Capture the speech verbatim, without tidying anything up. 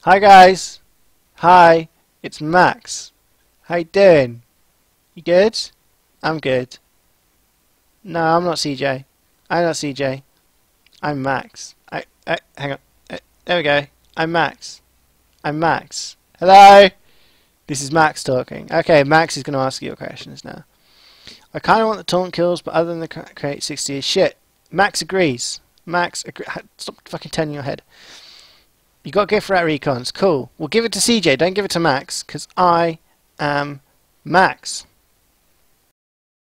Hi guys. Hi. It's Max. How you doing? You good? I'm good. No, I'm not C J. I'm not C J. I'm Max. I, I hang on. Uh, there we go. I'm Max. I'm Max. Hello. This is Max talking. Okay, Max is going to ask you your questions now. I kind of want the taunt kills, but other than the create sixty is shit. Max agrees. Max, agree stop fucking turning your head. You got to go for out recons. Cool. We'll give it to C J. Don't give it to Max, because I am Max.